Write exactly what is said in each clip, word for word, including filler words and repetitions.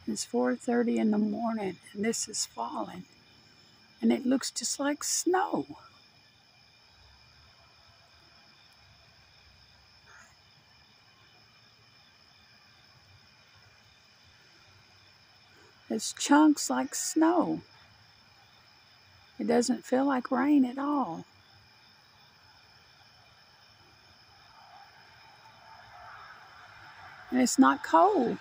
It's four thirty in the morning and this is falling. And it looks just like snow. It's chunks like snow. It doesn't feel like rain at all. And it's not cold.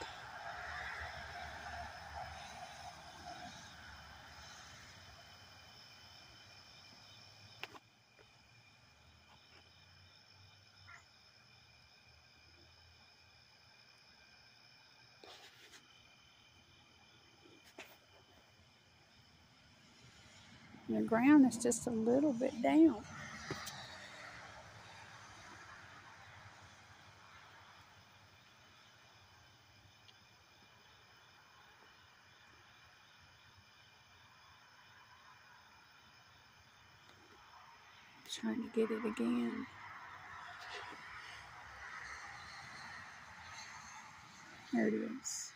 The ground is just a little bit down. Trying to get it again. There it is.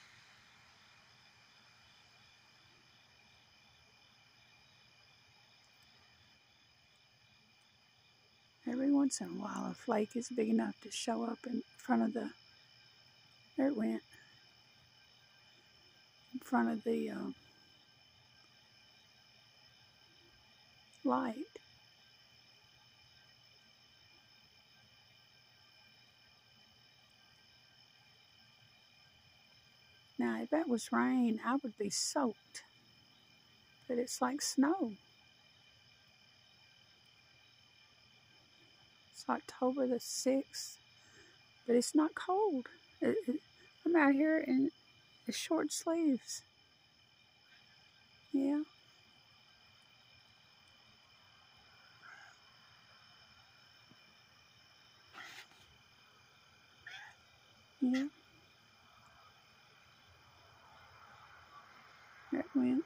Every once in a while, a flake is big enough to show up in front of the, there it went, in front of the uh, light. Now, if that was rain, I would be soaked, but it's like snow. It's October the sixth, but it's not cold. It, it, I'm out here in the short sleeves. Yeah. Yeah. There it went.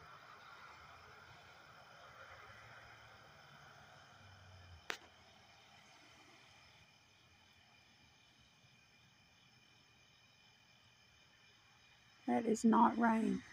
That is not rain.